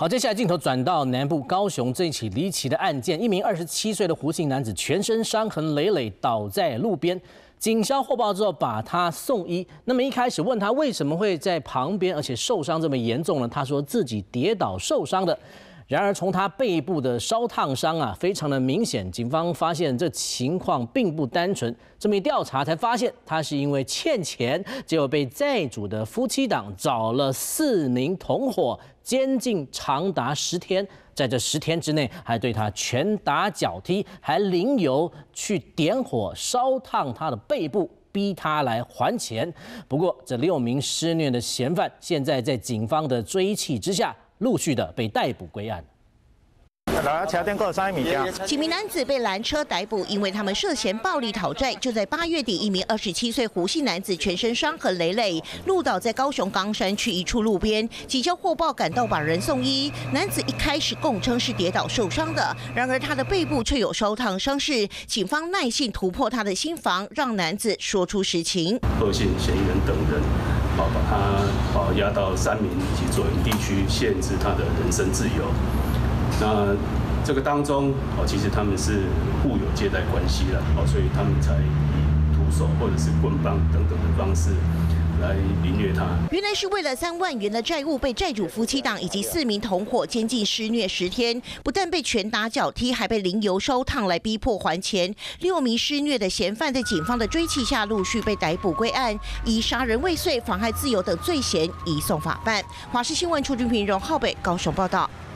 好，接下来镜头转到南部高雄这一起离奇的案件，一名27岁的胡姓男子全身伤痕累累倒在路边，警消获报之后把他送医。那么一开始问他为什么会在旁边，而且受伤这么严重呢？他说自己跌倒受伤的。然而，从他背部的烧烫伤啊，非常的明显。警方发现这情况并不单纯，这么一调查才发现，他是因为欠钱，结果被债主的夫妻档找了4名同伙监禁长达10天，在这10天之内，还对他拳打脚踢，还淋油去点火烧烫他的背部。逼他来还钱。不过，这6名施虐的嫌犯，现在在警方的追缉之下，陆续的被逮捕归案。 几名男子被拦车逮捕，因为他们涉嫌暴力讨债。就在8月底，一名27岁胡姓男子全身伤痕累累，路倒在高雄冈山区一处路边。警消获报赶到，把人送医。男子一开始供称是跌倒受伤的，然而他的背部却有烧烫伤势。警方耐性突破他的心防，让男子说出实情。 恶性嫌疑人等人，把他押到3民以及左营地区，限制他的人身自由。那这个当中，其实他们是互有借贷关系的，所以他们才以徒手或者是棍棒等等的方式来凌虐他。 原来是为了3万元的债务，被债主夫妻档以及4名同伙监禁施虐10天，不但被拳打脚踢，还被淋油烧烫来逼迫还钱。6名施虐的嫌犯在警方的追缉下，陆续被逮捕归案，以杀人未遂、妨害自由等罪嫌移送法办。华视新闻楚君平、荣浩北高雄报道。